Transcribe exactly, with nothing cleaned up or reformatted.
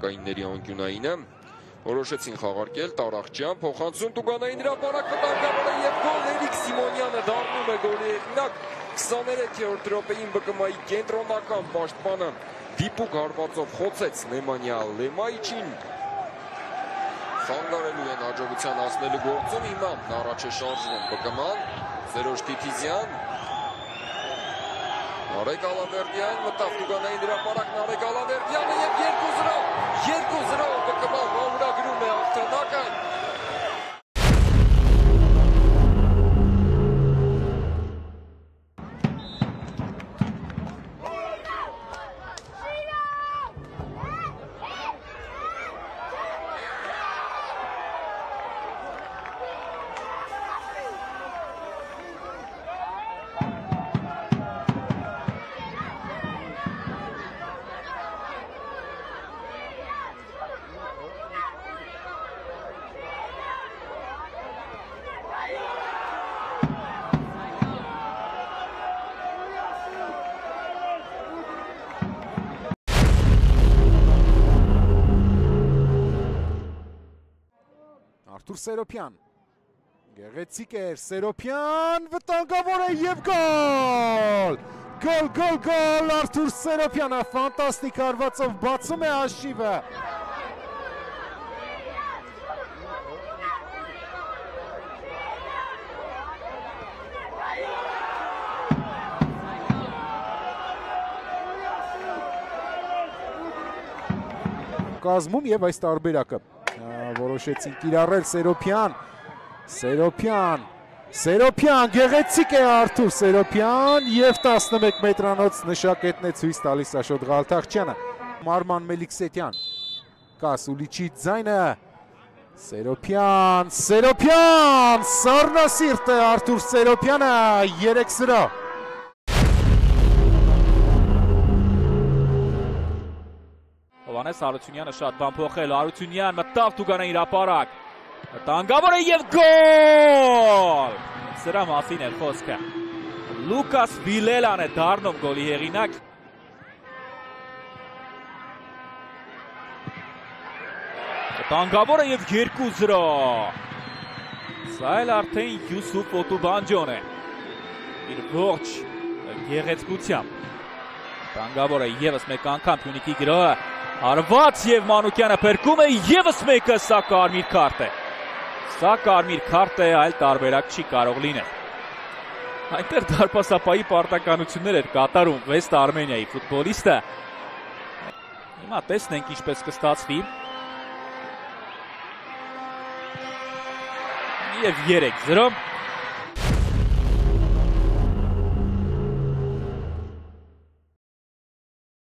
հրապարակայինների անկյունայինը որոշեցին խաղարկել Տարախչյան, փոխանցում Տուգանային հրապարակ վտանգավորը եւ գոլ Էրիկ Սիմոնյանը դառնում է գոլի հեղինակ քսաներեքերորդ րոպեին Բ Կ Մ-ի կենտրոնական պաշտպանը դիպուկ հարվածով խոցեց Նեմանյա Լեմայիչին խանգարելու են հաջողության հասնելու գործում հիմա առաջ է շարժվում Բ Կ Մ-ն Սերոժ Թիթիզյան Նարեկ Ալավերդյան մտավ Տուգանային հրապարակ Նարեկ Ալավերդյանը եւ երկու զրո երկու զրո Բ Կ Մ-ն վավուրագրում է հաղթանակը Արթուր Սերոփյան, գեղեցիկ էր Սերոփյան, վտանգավոր է և գոլ, գոլ, գոլ, գոլ, Արթուր Սերոփյանը ֆանտաստիկ հարվածով բացում է հաշիվը։ Կազմում և այս տարբերակը։ Որոշեցին կիրառել Սերոփյան, Սերոփյան, Սերոփյան, գեղեցիկ է Արթուր Սերոփյան և տասնմեկ մետրանոց նշակետն է ցույց տալիս Աշոտ Ղալթախչյանը։ Մարման Մելիքսեթյան, Կասուլիչի ձայնը, Սերոփյան, Սերոփյան, սառնասիրտ է Արթուր Սերոփյանը, երեք զրո։ Հովհաննես Հարությունյանը շատ բան փոխել, Հարությունյան մտավ Տուգանային հրապարակ, վտանգավոր է և գոլ! Սրա մասին էր խոսքը, Լուկաս Վիլելան է դառնում գոլի հեղինակ, վտանգավոր է և երկու զրո, սա էլ արդեն Յուսուֆ Օտուբանջոն է, իր ողջ գեղեցկությամբ, վտանգավոր է ևս մեկ անգամ Փյունիկի գրոհը, Հարված և Մանուկյանը փրկում է ևս մեկը, սա կարմիր քարտ է։ Սա կարմիր քարտ է, այլ տարբերակ չի կարող լինել։ Այնտեղ դարպասապայի պարտականություններ էր կատարում Վեստ Արմենիայի ֆուտբոլիստը։ Հիմա տեսնենք ինչպես կստացվի։ Եվ երեք զրո։